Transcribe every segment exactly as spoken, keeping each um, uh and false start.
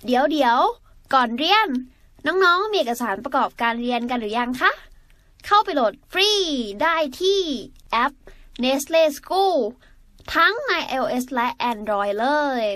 เดี๋ยวเดี๋ยวก่อนเรียนน้องๆมีเอกสารประกอบการเรียนกันหรือยังคะเข้าไปโหลดฟรีได้ที่แอป Nestle School ทั้งใน iOS และ Android เลย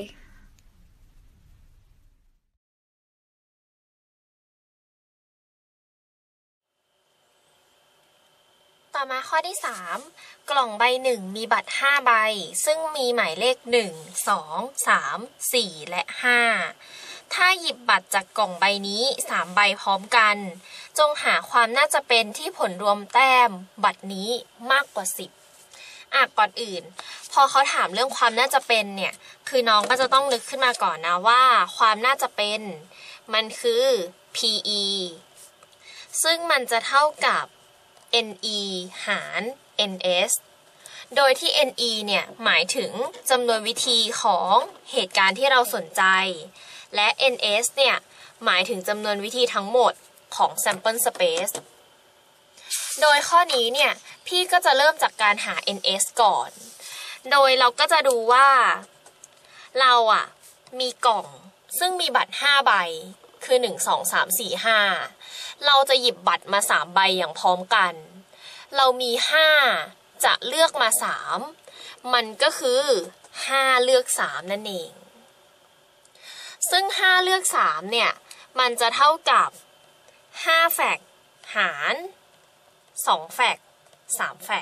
ต่อมาข้อที่สามกล่องใบหนึ่งมีบัตรห้าใบซึ่งมีหมายเลขหนึ่ง สอง สาม สี่และห้าถ้าหยิบบัตรจากกล่องใบนี้สามใบพร้อมกันจงหาความน่าจะเป็นที่ผลรวมแต้มบัตรนี้มากกว่าสิบอ่ะก่อนอื่นพอเขาถามเรื่องความน่าจะเป็นเนี่ยคือน้องก็จะต้องนึกขึ้นมาก่อนนะว่าความน่าจะเป็นมันคือ พี อี ซึ่งมันจะเท่ากับ เอ็น อี หาร เอ็น เอส โดยที่ เอ็น อี เนี่ยหมายถึงจำนวนวิธีของเหตุการณ์ที่เราสนใจและ เอ็น เอส เนี่ยหมายถึงจำนวนวิธีทั้งหมดของ sample space โดยข้อนี้เนี่ยพี่ก็จะเริ่มจากการหา เอ็น เอส ก่อนโดยเราก็จะดูว่าเราอ่ะมีกล่องซึ่งมีบัตรห้าใบคือหนึ่ง สอง สาม สี่ ห้าเราจะหยิบบัตรมาสามใบอย่างพร้อมกันเรามีห้าจะเลือกมาสามมันก็คือห้าเลือกสามนั่นเองซึ่งห้าเลือกสามเนี่ยมันจะเท่ากับห้าแฟกหารสองแฟกสามแฟก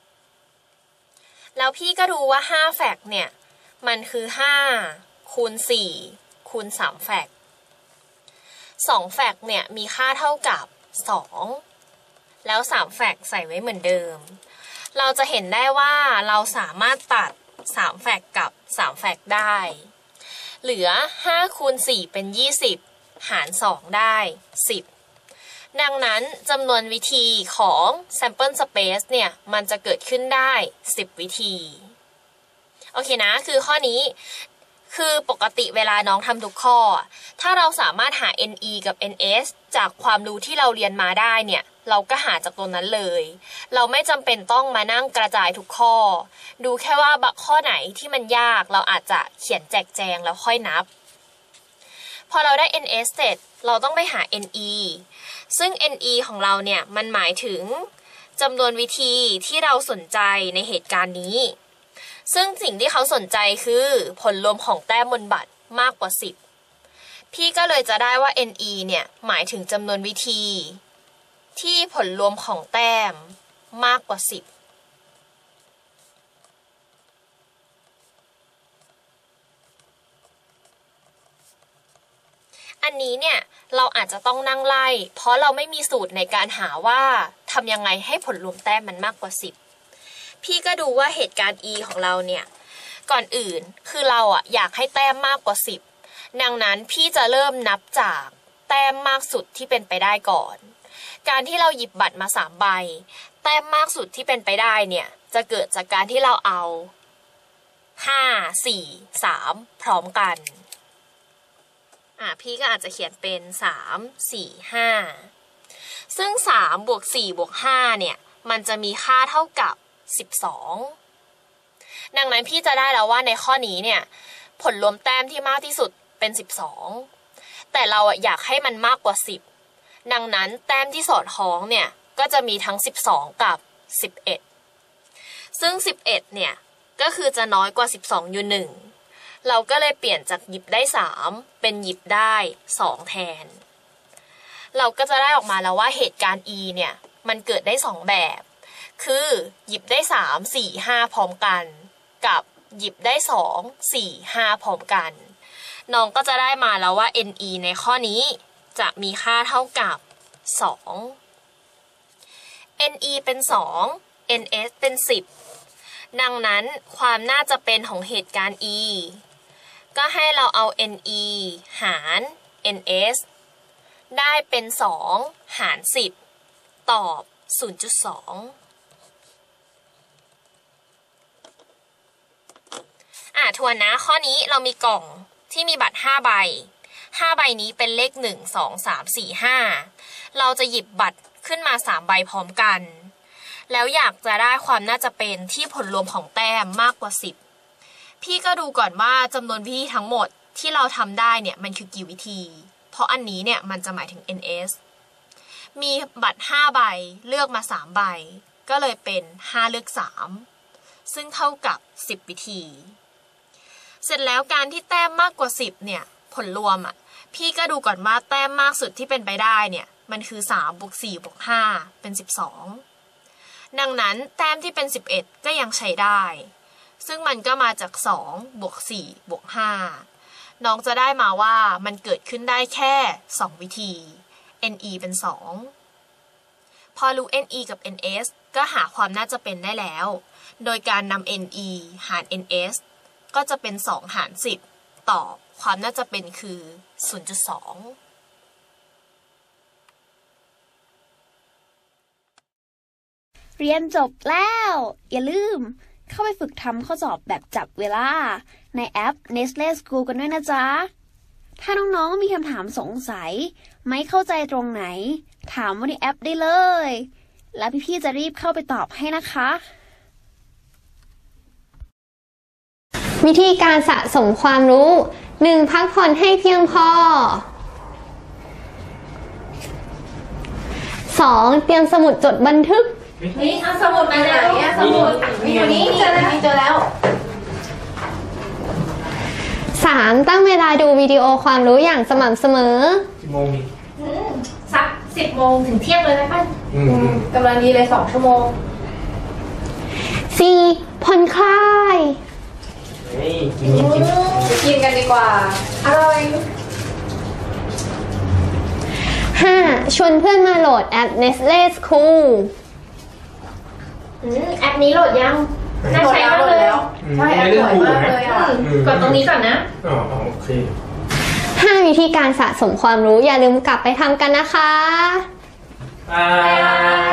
แล้วพี่ก็ดูว่าห้าแฟกเนี่ยมันคือห้าคูณสี่คูณสามแฟกสองแฟกเนี่ยมีค่าเท่ากับสองแล้วสามแฟกใส่ไว้เหมือนเดิมเราจะเห็นได้ว่าเราสามารถตัดสามแฟกกับสามแฟกได้เหลือห้าคูณสี่เป็นยี่สิบหารสองได้สิบดังนั้นจำนวนวิธีของ sample space เนี่ยมันจะเกิดขึ้นได้สิบวิธีโอเคนะคือข้อนี้คือปกติเวลาน้องทำทุกข้อถ้าเราสามารถหา เอ็น อี กับ เอ็น เอส จากความรู้ที่เราเรียนมาได้เนี่ยเราก็หาจากตัวนั้นเลยเราไม่จำเป็นต้องมานั่งกระจายทุกข้อดูแค่ว่าข้อไหนที่มันยากเราอาจจะเขียนแจกแจงแล้วค่อยนับพอเราได้ เอ็น เอส เสร็จเราต้องไปหา เอ็น อี ซึ่ง เอ็น อี ของเราเนี่ยมันหมายถึงจำนวนวิธีที่เราสนใจในเหตุการณ์นี้ซึ่งสิ่งที่เขาสนใจคือผลรวมของแต้มบนบัตรมากกว่าสิบพี่ก็เลยจะได้ว่า เอ็น อี เนี่ยหมายถึงจำนวนวิธีที่ผลรวมของแต้มมากกว่าสิบอันนี้เนี่ยเราอาจจะต้องนั่งไล่เพราะเราไม่มีสูตรในการหาว่าทำยังไงให้ผลรวมแต้มมันมากกว่าสิบพี่ก็ดูว่าเหตุการณ์ E ของเราเนี่ยก่อนอื่นคือเราอ่ะอยากให้แต้มมากกว่าสิบดังนั้นพี่จะเริ่มนับจากแต้มมากสุดที่เป็นไปได้ก่อนการที่เราหยิบบัตรมาสามใบแต้มมากสุดที่เป็นไปได้เนี่ยจะเกิดจากการที่เราเอาห้า สี่ สามพร้อมกันอ่ะพี่ก็อาจจะเขียนเป็นสาม สี่ ห้าซึ่งสามบวกสี่บวกห้าเนี่ยมันจะมีค่าเท่ากับสิบสองดังนั้นพี่จะได้แล้วว่าในข้อนี้เนี่ยผลรวมแต้มที่มากที่สุดเป็นสิบสองแต่เราอยากให้มันมากกว่าสิบดังนั้นแต้มที่สอดคล้องเนี่ยก็จะมีทั้งสิบสองกับสิบเอ็ดซึ่งสิบเอ็ดเนี่ยก็คือจะน้อยกว่าสิบสองอยู่หนึ่งเราก็เลยเปลี่ยนจากหยิบได้สามเป็นหยิบได้สองแทนเราก็จะได้ออกมาแล้วว่าเหตุการณ์ E เนี่ยมันเกิดได้สองแบบคือหยิบได้สาม สี่ ห้าพร้อมกันกับหยิบได้สอง สี่ ห้าพร้อมกันน้องก็จะได้มาแล้วว่า เอ็น อี ในข้อนี้จะมีค่าเท่ากับสอง เอ็น อี เป็นสอง เอ็น เอส เป็นสิบดังนั้นความน่าจะเป็นของเหตุการณ์ E ก็ให้เราเอา เอ็น อี หาร เอ็น เอส ได้เป็นสองหารสิบตอบ ศูนย์จุดสอง อ่ะทวนนะข้อนี้เรามีกล่องที่มีบัตรห้าใบห้าใบนี้เป็นเลขหนึ่ง สอง สาม สี่ ห้าเราจะหยิบบัตรขึ้นมาสามใบพร้อมกันแล้วอยากจะได้ความน่าจะเป็นที่ผลรวมของแต้มมากกว่าสิบพี่ก็ดูก่อนว่าจำนวนวิธีทั้งหมดที่เราทำได้เนี่ยมันคือกี่วิธีเพราะอันนี้เนี่ยมันจะหมายถึง เอ็น เอส มีบัตรห้าใบเลือกมาสามใบก็เลยเป็นห้าเลือกสามซึ่งเท่ากับสิบวิธีเสร็จแล้วการที่แต้มมากกว่าสิบเนี่ยผลรวมอ่ะพี่ก็ดูก่อนว่าแต้มมากสุดที่เป็นไปได้เนี่ยมันคือสามบวกสี่บวกห้าเป็นสิบสองดังนั้นแต้มที่เป็นสิบเอ็ดก็ยังใช้ได้ซึ่งมันก็มาจากสองบวกสี่บวกห้าน้องจะได้มาว่ามันเกิดขึ้นได้แค่สองวิธี เอ็น อี เป็นสองพอรู้ เอ็น อี กับ เอ็น เอส ก็หาความน่าจะเป็นได้แล้วโดยการนำ เอ็น อี หาร เอ็น เอส ก็จะเป็นสองหารสิบตอบความน่าจะเป็นคือ ศูนย์จุดสองเรียนจบแล้วอย่าลืมเข้าไปฝึกทำข้อสอบแบบจับเวลาในแอป Nestle School กันด้วยนะจ๊ะถ้าน้องๆมีคำถามสงสัยไม่เข้าใจตรงไหนถามว่าในแอปได้เลยแล้วพี่ๆจะรีบเข้าไปตอบให้นะคะวิธีการสะสมความรู้ หนึ่ง พักผ่อนให้เพียงพอ สอง เตรียมสมุดจดบันทึกนี่เอาสมุดมาแล้วสมุดมีอยู่นี่เจอแล้วเจอแล้วสาม ตั้งเวลาดูวิดีโอความรู้อย่างสม่ำเสมอกี่โมงมีสักสิบโมงถึงเที่ยงเลยไหมป้ากำลังดีเลยสองชั่วโมงสี่ ผ่อนคลายกินกินกินกันดีกว่าอร่อยห้า ชวนเพื่อนมาโหลดแอป Nestle School แอปนี้โหลดยังน่าใช้มากเลยใช่แอปสวยมากเลยอ่ะกดตรงนี้ก่อนนะอ๋อโอเคห้า วิธีการสะสมความรู้อย่าลืมกลับไปทำกันนะคะบาย